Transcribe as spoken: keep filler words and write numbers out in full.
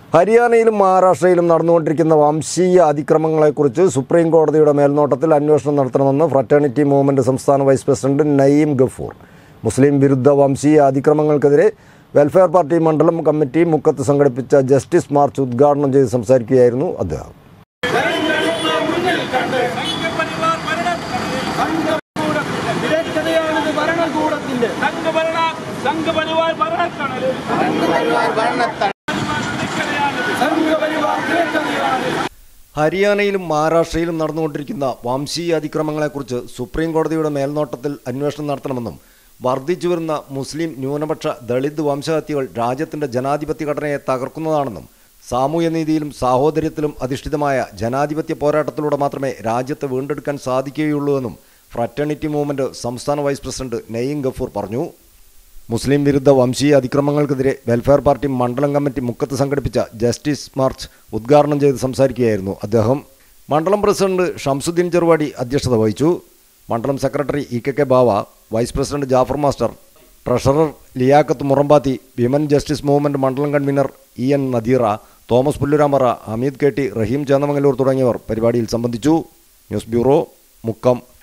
ഹരിയാനയിലും മഹാരാഷ്ട്രയിലും നടന്നുകൊണ്ടിരിക്കുന്ന വംശീയ അതിക്രമങ്ങളെക്കുറിച്ച് സുപ്രീം കോടതിയുടെ മേൽനോട്ടത്തിൽ അന്വേഷണം നടത്തണമെന്ന് ഫ്രറ്റേണിറ്റി മൂവ്മെൻറ്റ് സംസ്ഥാന വൈസ് പ്രസിഡന്റ് നയീം ഗഫൂർ. മുസ്ലിം വിരുദ്ധ വംശീയ അതിക്രമങ്ങൾക്കെതിരെ വെൽഫെയർ പാർട്ടി മണ്ഡലം കമ്മിറ്റി മുക്കത്ത് സംഘടിപ്പിച്ച ജസ്റ്റിസ് മാർച്ച് ഉദ്ഘാടനം ചെയ്ത് സംസാരിക്കുകയായിരുന്നു അദ്ദേഹം. ഹരിയാനയിലും മഹാരാഷ്ട്രയിലും നടന്നുകൊണ്ടിരിക്കുന്ന വംശീയ അതിക്രമങ്ങളെക്കുറിച്ച് സുപ്രീം കോടതിയുടെ മേൽനോട്ടത്തിൽ അന്വേഷണം നടത്തണമെന്നും വർദ്ധിച്ചുവരുന്ന മുസ്ലിം ന്യൂനപക്ഷ ദളിത് വംശഹത്യകൾ രാജ്യത്തിൻ്റെ ജനാധിപത്യ ഘടനയെ തകർക്കുന്നതാണെന്നും സാമൂഹ്യനീതിയിലും സാഹോദര്യത്തിലും അധിഷ്ഠിതമായ ജനാധിപത്യ പോരാട്ടത്തിലൂടെ മാത്രമേ രാജ്യത്തെ വീണ്ടെടുക്കാൻ സാധിക്കുകയുള്ളൂവെന്നും ഫ്രറ്റേണിറ്റി മൂവ്മെൻറ്റ് സംസ്ഥാന വൈസ് പ്രസിഡന്റ് നയീം ഗഫൂർ പറഞ്ഞു. മുസ്ലിം വിരുദ്ധ വംശീയ അതിക്രമങ്ങൾക്കെതിരെ വെൽഫെയർ പാർട്ടി മണ്ഡലം കമ്മിറ്റി മുക്കത്ത് സംഘടിപ്പിച്ച ജസ്റ്റിസ് മാർച്ച് ഉദ്ഘാടനം ചെയ്ത് സംസാരിക്കുകയായിരുന്നു അദ്ദേഹം. മണ്ഡലം പ്രസിഡന്റ് ഷംസുദ്ദീൻ ചെറുവാടി അധ്യക്ഷത വഹിച്ചു. മണ്ഡലം secretary E K K Bava, vice president Jafar master, treasurer Liyakath Murambathi, women justice movement മണ്ഡലം convener E N Nadeera, Thomas Pulluramara, Hameed K T, Raheem Chennamangallur തുടങ്ങിയവർ പരിപാടിയിൽ സംബന്ധിച്ചു. News bureau, Mukkam.